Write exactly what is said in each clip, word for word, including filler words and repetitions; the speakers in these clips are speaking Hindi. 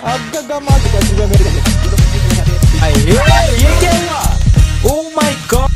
अब तक मार चुका मेरे ये क्या हुआ? Oh my god,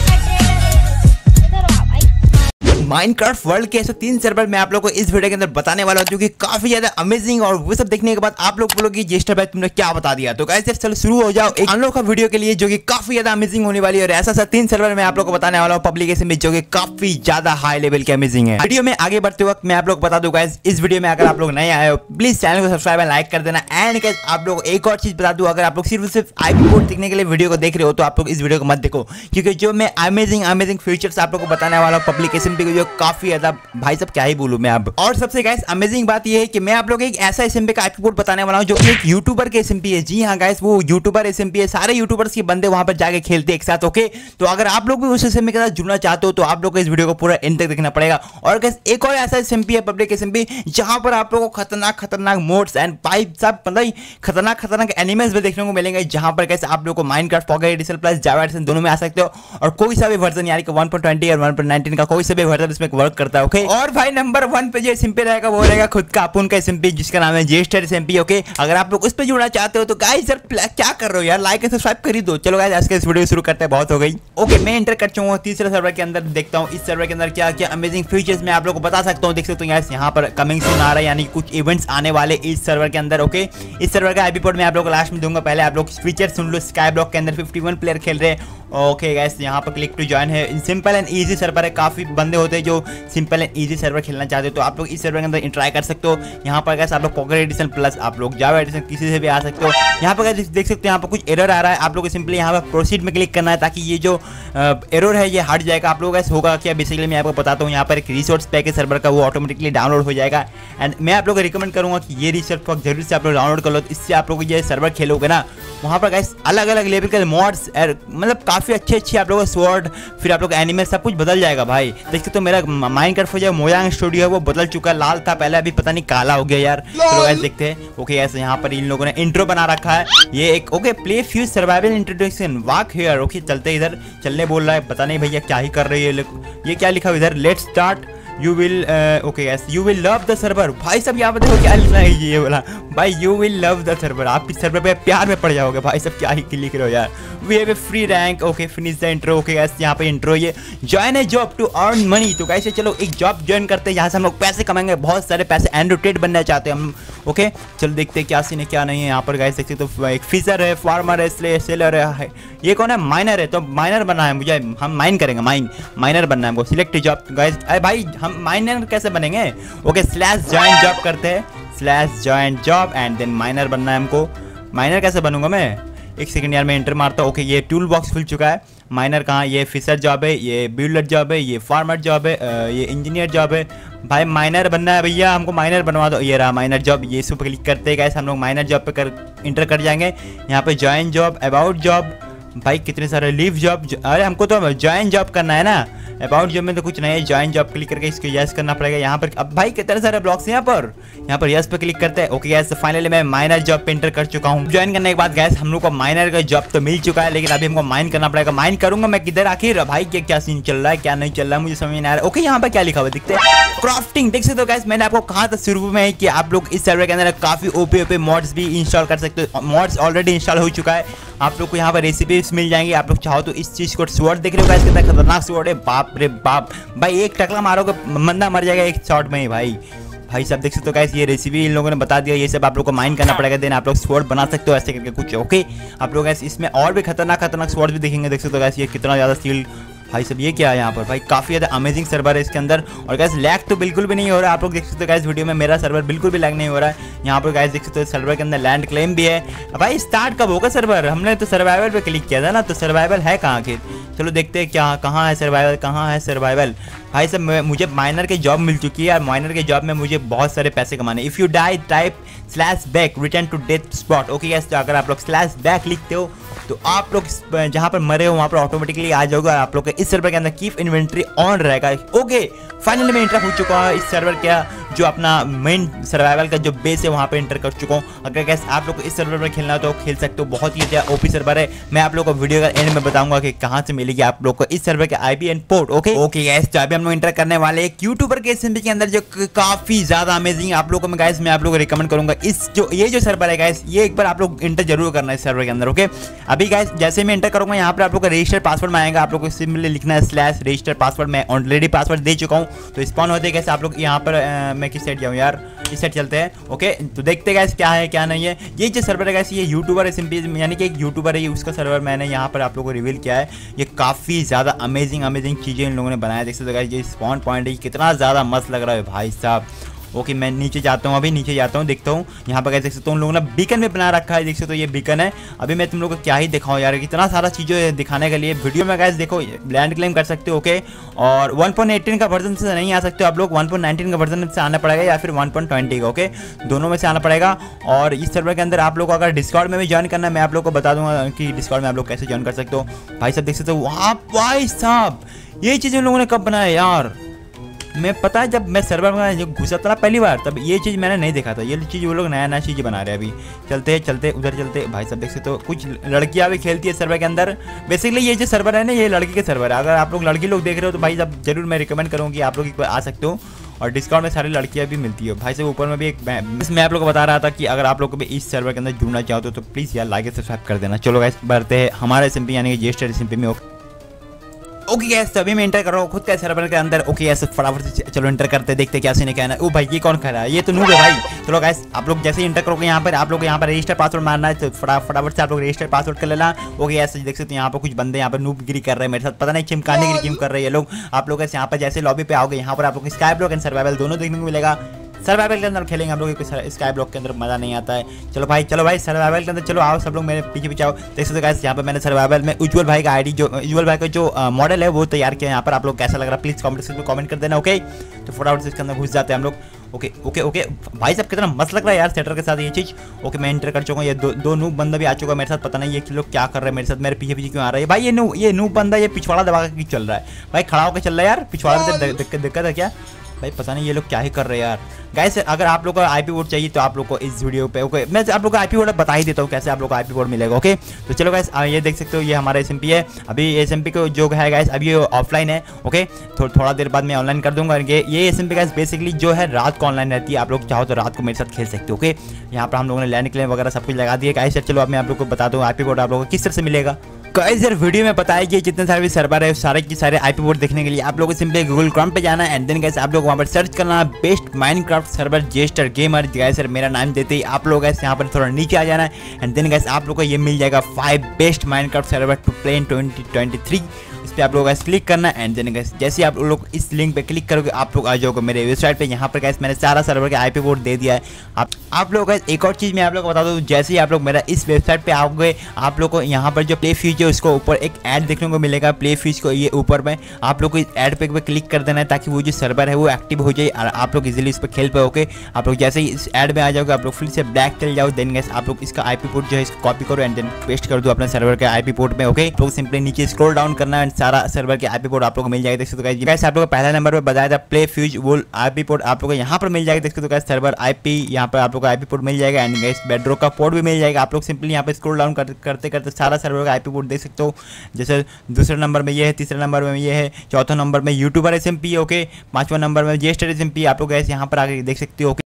Minecraft world के ऐसे तीन सर्वर मैं आप लोगों को इस वीडियो के अंदर बताने वाला हूं जो कि काफी ज्यादा अमेजिंग, और वो सब देखने के बाद आप लोग बोलोगे जेस्टर भाई तुमने क्या बता दिया। तो गाइस चलो शुरू हो जाओ एक अनलॉक का वीडियो के लिए जो कि काफी ज्यादा अमेजिंग होने वाली है। और ऐसा सा तीन सर्वर मैं आप लोगों को बताने वाला हूं पब्लिकेशन में जो कि काफी ज्यादा हाई लेवल के अमेजिंग है। वीडियो में आगे बढ़ते वक्त मैं आप लोग बता दूं गाइस, इस वीडियो में अगर आप लोग नए आए हो प्लीज चैनल को सब्सक्राइब एंड लाइक कर देना। एंड गाइस आप लोग एक और चीज बता दूं, अगर आप लोग सिर्फ सिर्फ आईपी पोर्ट देखने के लिए वीडियो को देख रहे हो तो आप लोग इस वीडियो को मत देखो, क्योंकि जो मैं अमेजिंग अमेजिंग फीचर्स आप लोग को बताने वाला हूं पब्लिकेशन पे जो काफी ज्यादा भाई सब क्या ही बोलूं मैं अब। और सबसे गाइस अमेजिंग बात ये है कि मैं आप लोग एक ऐसा एसएमपी का आईपी पोर्ट बताने वाला हूं जो कि एक यूट्यूबर के एसएमपी है। जी हां गाइस, वो यूट्यूबर एसएमपी है, सारे यूट्यूबर्स के बंदे वहां पर जाके खेलते हैं एक साथ। ओके, तो अगर आप लोग भी उस एसएमपी के साथ जुड़ना चाहते हो तो आप लोग को इस वीडियो को पूरा एंड तक देखना पड़ेगा। और गाइस एक और ऐसा एसएमपी है पब्लिक एसएमपी जहां पर आप लोगों को खतरनाक खतरनाक मोड्स एंड पाइप सब मतलब खतरनाक खतरनाक एनिमल्स भी देखने को मिलेंगे, जहां पर गाइस आप लोग को Minecraft pocket edition plus Java edition दोनों में आ सकते हो। और कोई सा भी वर्जन यानी कि वन पॉइंट ट्वेंटी और वन पॉइंट नाइनटीन का कोई सा भी वर्जन इसमें वर्क करता है। ओके, और भाई नंबर वन पे जो एसएमपी रहेगा वो रहेगा खुद का अपन का एसएमपी जिसका नाम है जेस्टर एसएमपी। ओके, अगर आप लोग उस पे जुड़ना चाहते हो तो गाइस यार क्या कर रहे हो यार, लाइक एंड सब्सक्राइब कर ही दो। चलो गाइस आज के इस वीडियो शुरू करते हैं, बहुत हो गई। ओके, मैं एंटर कर चुका हूं तीसरे सर्वर के अंदर, देखता हूं इस सर्वर के अंदर क्या क्या अमेजिंग फीचर्स मैं आप लोगों को बता सकता हूं। देख सकते हो गाइस यहाँ पर कमिंग सून आ रहा है, यानी कुछ इवेंट्स आने वाले इस सर्वर के अंदर। ओके, इस सर्वर का आईपी पोर्ट मैं आप लोग को लास्ट में दूंगा, पहले आप लोग फीचर सुन लो। स्काई ब्लॉक के अंदर इक्यावन प्लेयर खेल रहे हैं। ओके गाइस, यहाँ पर क्लिक टू ज्वाइन है, सिंपल एंड इजी सर्वर है, काफी बंदे होते हैं जो सिंपल एंड इजी सर्वर खेलना चाहते हो तो आप लोग इस सर्वर के अंदर ट्राई कर सकते हो। यहाँ पर गाइस आप लोग पॉकेट एडिशन प्लस आप लोग जावा एडिशन किसी से भी आ सकते हो। यहाँ पर गाइस देख सकते हो यहाँ पर कुछ एरर आ रहा है, आप लोग को सिंपली यहाँ पर प्रोसीड में क्लिक करना है ताकि ये जो एरर है ये हट जाएगा। आप लोग गाइस होगा क्या, बेसिकली मैं आपको बताता हूँ, यहाँ पर एक रिसोर्स पैक है सर्वर का, वो ऑटोमेटिकली डाउनलोड हो जाएगा। एंड मैं आप लोग को रिकमेंड करूँगा कि ये रिसोर्स पैक जरूर से आप लोग डाउनलोड कर लो, इससे आप लोग ये सर्वर खेलोगे ना वहाँ पर गाइस अलग अलग लेवल के मॉड्स मतलब काफ़ी अच्छे अच्छे आप लोग स्वॉर्ड फिर आप लोग एनिमल सब कुछ बदल जाएगा। भाई देख सकते तो मेरा माइनक्राफ्ट जो मोयांग स्टूडियो है वो बदल चुका है, लाल था पहले अभी पता नहीं काला हो गया यार। चलो गाइस देखते हैं। ओके गाइस यहाँ पर इन लोगों ने इंट्रो बना रखा है, ये एक okay play few survival introduction walk here. Okay चलते इधर चलने बोल रहा है, पता नहीं भैया क्या ही कर रही है, ये क्या लिखा है इधर, let's start you will okay yes you will love the server. भाई सब यहाँ पर देखो क्या लिखना है, ये बोला भाई you will love the server, आप इस सर्वर पे प्यार में पड़ जाओगे। भाई सब क्या ही लिख रहे हो यार, we have a free rank. Okay finish the intro. Okay guys यहाँ पे इंट्रो, ये join a job to earn money. तो गाइस चलो एक जॉब ज्वाइन करते हैं, यहाँ से हम लोग पैसे कमाएंगे, बहुत सारे पैसे, एंडोटेड बनना चाहते हैं हम। ओके चलो देखते हैं क्या सीन है क्या नहीं है। यहाँ पर गाइस देखते तो एक फिशर है, फार्मर है, स्ले सेलर है, ये कौन है, माइनर है। तो माइनर बनना है मुझे, हम माइन करेंगे, माइन माइनर बनना है हमको। सिलेक्ट जॉब गाइस, अरे भाई हम माइनर कैसे बनेंगे। ओके स्लैश ज्वाइन जॉब करते हैं, slash join job and then miner बनना है हमको। माइनर कैसे बनूंगा मैं, एक सेकंड यार मैं एंटर मारता हूँ। ओके ये टूल बॉक्स खुल चुका है, माइनर कहाँ, ये फिशर जॉब है, ये बिल्डर जॉब है, ये फार्मर जॉब है, ये इंजीनियर जॉब है। भाई माइनर बनना है भैया, हमको माइनर बनवा दो। ये रहा माइनर जॉब, ये इस पर क्लिक करते हैं गाइस हम लोग माइनर जॉब पे कर इंटर कर जाएंगे। यहाँ पे ज्वाइन जॉब, अबाउट जॉब, भाई कितने सारे लीव जॉब, अरे हमको तो ज्वाइन जॉब करना है ना, अबाउट जॉब में तो कुछ नहीं है। ज्वाइन जॉब क्लिक करके इसको यस करना पड़ेगा। यहाँ पर अब भाई कितने सारे ब्लॉक्स हैं यहाँ पर, यहाँ पर यस पे क्लिक करते हैं। ओके गैस फाइनली मैं माइनर जॉब पे एंटर कर चुका हूँ। ज्वाइन करने के बाद गैस हम लोग को माइनर का जॉब तो मिल चुका है, लेकिन अभी हमको माइन करना पड़ेगा। माइन करूंगा मैं किधर आखिर, भाई क्या क्या सीन चल रहा है क्या नहीं चल रहा है मुझे समझ नहीं आ रहा है। ओके यहाँ पर क्या लिखा हुआ दिखते हैं, क्राफ्टिंग। देख सकते हो गैस मैंने आपको कहा था शुरू में कि आप लोग इस सर्वर के अंदर काफी ओपी ओपी मॉड्स भी इंस्टॉल कर सकते हो। मॉड्स ऑलरेडी इंस्टॉल हो चुका है, आप लोग को यहाँ पर रेसिपीज मिल जाएंगी। आप लोग चाहो तो इस चीज को स्वॉर्ड देख रहे हो गाइस कितना खतरनाक स्वॉर्ड है, बाप रे बाप। भाई एक टकला मारोगे बंदा मर जाएगा एक शॉट में ही। भाई भाई सब देख सकते हो गाइस ये रेसिपी इन लोगों ने बता दिया, ये सब आप लोग को माइन करना पड़ेगा, देन आप लोग स्वॉर्ड बना सकते हो ऐसे करके कुछ। ओके आप लोग गाइस इसमें और भी खतरनाक खतरनाक स्वॉर्ड भी देखेंगे। देख सकते हो गाइस ये कितना ज़्यादा स्टील, भाई सब ये क्या है यहाँ पर, भाई काफ़ी ज़्यादा अमेजिंग सर्वर है इसके अंदर। और गाइस लैग तो बिल्कुल भी नहीं हो रहा है, आप लोग देख सकते हो गाइस वीडियो में मेरा सर्वर बिल्कुल भी लैग नहीं हो रहा है। यहाँ पर गाइस देख सकते हो सर्वर के अंदर लैंड क्लेम भी है। भाई स्टार्ट कब होगा सर्वर, हमने तो सर्वाइवल पे क्लिक किया था ना, तो सर्वाइवल है कहाँ आखिर, चलो देखते हैं क्या कहाँ है सर्वाइवल, कहाँ है सर्वाइवल। भाई सब मुझे माइनर की जॉब मिल चुकी है और माइनर के जॉब में मुझे बहुत सारे पैसे कमाने। If you die type slash back return to death spot. Okay guys तो अगर आप लोग स्लैश बैक लिखते हो तो आप लोग जहाँ पर मरे हो वहाँ पर ऑटोमेटिकली आ जाओगे और आप लोग इस सर्वर के अंदर कीप इन्वेंट्री ऑन रहेगा। ओके फाइनली मैं इंटर हो चुका हूँ इस सर्वर का जो अपना मेन सर्वाइवल का जो बेस है वहाँ पे इंटर कर चुका हूँ। अगर गैस आप लोग को इस सर्वर में खेलना हो तो खेल सकते हो, बहुत ही अच्छा ओपी सर्वर है। मैं आप लोग को वीडियो का एंड में बताऊंगा कि कहाँ से मिलेगी आप लोग को इस सर्वर के IP and port. Okay okay guys तो अभी हम लोग इंटर करने वाले एक यूट्यूबर के एसएमपी के अंदर जो काफी ज्यादा अमेजिंग आप लोगों को मैं गाइस मैं आप लोगों को रिकमेंड करूंगा। इस जो ये जो सर्वर है गाइस, ये एक बार आप लोग इंटर जरूर करना है इस सर्वर के अंदर। ओके, अभी गाइस जैसे मैं इंटर करूंगा यहाँ पर आप लोग का रजिस्टर पासवर्ड में आएगा, आप लोग को सिंपली लिखना है स्लैश रजिस्टर पासवर्ड। मैं ऑलरेडी पासवर्ड दे चुका हूँ, तो स्पॉन होते कैसे आप लोग यहाँ पर आ, मैं किस साइड जाऊँ यार, इस साइड चलते हैं। ओके, तो देखते गाइस क्या है क्या नहीं है। ये जो सर्वर है गाइस, ये यूट्यूबर एसएमपी यानी कि एक यूट्यूबर है, उसका सर्वर मैंने यहाँ पर आप लोगों को रिवील किया है। ये काफ़ी ज़्यादा अमेजिंग अमेजिंग चीज़ें इन लोगों ने बनाया। देख सकते हो गाइस, ये स्पॉन पॉइंट है, कितना ज़्यादा मस्त लग रहा है भाई साहब। ओके, मैं नीचे जाता हूँ, अभी नीचे जाता हूँ, देखता हूँ यहाँ पर देख सकते हो उन लोगों ने बीकन में बना रखा है। देख सकते हो ये बीकन है। अभी मैं तुम लोग को क्या ही दिखाऊँ यार, इतना सारा चीज़ें दिखाने के लिए वीडियो में गाइस देखो लैंड क्लेम कर सकते हो। ओके, और वन पॉइंट एटीन का वर्जन से नहीं आ सकते हो आप लोग, वन पॉइंट नाइनटीन का वर्जन से आना पड़ेगा या फिर वन पॉइंट ट्वेंटी का। ओके, दोनों में से आना पड़ेगा। और इस सर्वर के अंदर आप लोग को अगर डिस्कॉर्ड में भी ज्वाइन करना है, मैं आप लोग को बता दूंगा कि डिस्कॉर्ड में आप लोग कैसे ज्वाइन कर सकते हो। भाई साहब देख सकते हो वहाँ, भाई साहब ये चीज़ उन लोगों ने कब बनाया यार, मैं पता है जब मैं सर्वर में जो घुसा था ना पहली बार, तब ये चीज़ मैंने नहीं देखा था। ये चीज़ वो लोग नया नया चीज़ बना रहे हैं। अभी चलते चलते उधर चलते, भाई सब देख सकते हो कुछ लड़कियां भी खेलती है सर्वर के अंदर। बेसिकली ये जो सर्वर है ना, ये लड़की के सर्वर है। अगर आप लोग लड़की लोग देख रहे हो तो भाई साहब जरूर मैं रिकमेंड करूँ कि आप लोग एक बार आ सकते हो। और डिस्काउंट में सारी लड़कियां भी मिलती है भाई साहब। ऊपर में भी एक मैं आप लोग को बता रहा था कि अगर आप लोग को भी इस सर्वर के अंदर जुड़ना चाहते हो तो प्लीज़ यार लाइक सब्सक्राइब कर देना। चलो गाइस बढ़ते हैं हमारे एसएमपी यानी कि जेस्टर एसएमपी में। ओके गैस, तभी मैं इंटर कर रहा हूँ खुद का सर्वर के अंदर। ओके गैस, फटाफट से चलो इंटर करते हैं, देखते क्या सीन है क्या है। ओ भाई ये कौन खड़ा है, ये तो नूब है भाई। चलो गैस, आप लोग जैसे ही इंटर करोगे यहाँ पर आप लोग यहाँ पर रजिस्टर पासवर्ड मारना है, तो फटाफट से आप लोग रजिस्टर पासवर्ड कर लेना। ओके गैस, देख सकते हैं यहाँ पर कुछ बंदे यहाँ पर नूब गिरी कर रहे हैं मेरे साथ, पता नहीं चिमकाने गिरी क्यों कर रहे हैं ये लोग। आप लोग यहाँ पर जैसे लॉबी पे आओगे यहाँ पर आप लोग स्काई ब्लॉक एंड सर्वाइवल दोनों देखने को मिलेगा। सर्वाइवल के अंदर खेलेंगे हम लोग, स्काई ब्लॉक के अंदर मजा नहीं आता है। चलो भाई चलो भाई सर्वाइवल के अंदर चलो आओ सब लोग मेरे पीछे पीछे आओ। देख सकते हो गाइस यहाँ पर मैंने सर्वाइवल में उज्जवल भाई का आईडी जो उज्जवल भाई का जो मॉडल है वो तैयार किया। यहाँ पर आप लोग कैसा लग रहा है प्लीज कमेंट सेक्शन में कमेंट कर देना। ओके, तो फटाफट से इसके अंदर घुस जाते हैं हम लोग। ओके ओके ओके भाई साहब कितना मस्त लग रहा है यार सेटर के साथ ये चीज़। ओके, मैं एंटर कर चुका हूँ। ये दो दो नूब बंदा भी आ चुका है मेरे साथ, पता नहीं ये लोग क्या कर रहे हैं मेरे साथ, मेरे पीछे पीछे क्यों आ रहा है भाई। ये नू ये नूब बंदा ये पिछवाड़ा दबा के चल रहा है भाई, खड़ा होकर चल रहा है यार। पिछवाड़ा में दिक्कत है क्या भाई, पता नहीं ये लोग क्या ही कर रहे हैं यार। गाइस अगर आप लोग को आईपी कोड चाहिए तो आप लोग को इस वीडियो पे ओके मैं आप लोग को आईपी कोड बता ही देता हूँ कैसे आप लोग को आईपी कोड मिलेगा। ओके, तो चलो गाइस ये देख सकते हो ये हमारा एसएमपी है। अभी एसएमपी को जो है गाइस अभी ऑफलाइन है। ओके, थो, थोड़ा देर बाद मैं ऑनलाइन कर दूंगा। ये ये एसएमपी गाइस बेसिकली जो है रात को ऑनलाइन रहती है, आप लोग चाहो तो रात को मेरे साथ खेल सकते हो। ओके, यहाँ पर हम लोगों ने लैंड क्लेम वगैरह सब कुछ लगा दिया गाइस। चलो अब मैं आप लोग को बता दूँ आईपी कोड आप लोगों को किस तरह से मिलेगा। गाइस यार वीडियो में बताया कि जितने सारे सर्वर है सारे के सारे आईपी पोर्ट देखने के लिए आप लोगों को सिंपली गूगल क्रोम पे जाना है एंड देन गाइस आप लोग वहां पर सर्च करना best Minecraft server Jester gamer. Guys यार मेरा नाम देते ही आप लोग गाइस यहाँ पर थोड़ा नीचे आ जाना है एंड देन गाइस आप लोग को ये मिल जाएगा five best Minecraft server to play in twenty twenty three. इस पर आप लोग गाइस क्लिक करना है एंड देन गाइस जैसे आप लोग इस लिंक पे क्लिक करोगे आप लोग आ जाओगे मेरे वेबसाइट पे। यहाँ पर गाइस मैंने सारा सर्वर के आईपी पोर्ट दे दिया है। आप आप लोग गाइस एक और चीज़ मैं आप लोग को बता दूँ, जैसे ही आप लोग मेरा इस वेबसाइट पे आओगे आप लोग को यहाँ पर जो प्ले फीस है उसको ऊपर एक ऐड देखने को मिलेगा। प्ले फीस को ये ऊपर में आप लोग को इस ऐड पे क्लिक कर देना है ताकि वो जो सर्वर है वो एक्टिव हो जाए और आप लोग इजीली इस पर खेल पाओगे। आप लोग जैसे ही इस ऐड में आ जाओगे आप लोग फिर से बैक चल जाओ देन गाइस आप लोग इसका आईपी पोर्ट जो है इसको कॉपी करो एंड देन पेस्ट कर दो अपने सर्वर के आईपी पोर्ट में। ओके, तो सिंपली नीचे स्क्रॉल डाउन करना है सारा सर्वर के आईपी पोर्ट आप लोग को मिल जाएगा। देख सकते हो गाइस आप लोग को पहला नंबर पे बताया था प्ले फ्यूज वो आईपी पोर्ट आप लोग को यहाँ पर मिल जाएगा। देख सकते हो गाइस सर्वर आईपी यहाँ पर आप लोग को आईपी पोर्ट मिल जाएगा एंड गाइस बेडरॉक का पोर्ट भी मिल जाएगा। आप लोग सिंपली यहाँ पे स्क्रॉल डाउन करते करते सारा सर्वर का आईपी पोर्ट देख सकते हो। जैसे दूसरे नंबर में ये है, तीसरे नंबर में ये है, चौथा नंबर में यूट्यूबर एसएमपी। ओके, पांचवा नंबर में जेस्टर एसएमपी आप लोग गाइस यहाँ पर आगे देख सकते हो।